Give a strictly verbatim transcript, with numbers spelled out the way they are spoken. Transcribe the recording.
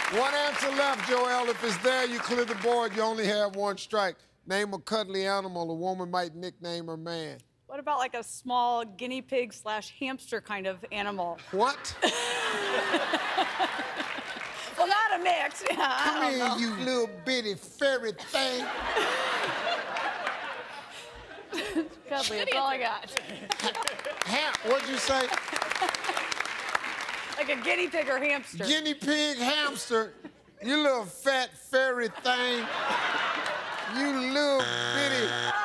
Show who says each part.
Speaker 1: One answer left, Joel. If it's there, you clear the board. You only have one strike. Name a cuddly animal a woman might nickname her man.
Speaker 2: What about like a small guinea pig slash hamster kind of animal?
Speaker 1: What?
Speaker 2: Well, not a mix. Yeah, I
Speaker 1: Come
Speaker 2: don't
Speaker 1: here,
Speaker 2: know.
Speaker 1: you little bitty fairy thing.
Speaker 2: Cuddly, that's all I got.
Speaker 1: Ha what'd you say?
Speaker 2: Like a guinea pig or hamster.
Speaker 1: Guinea pig, hamster. You little fat fairy thing. You little bitty.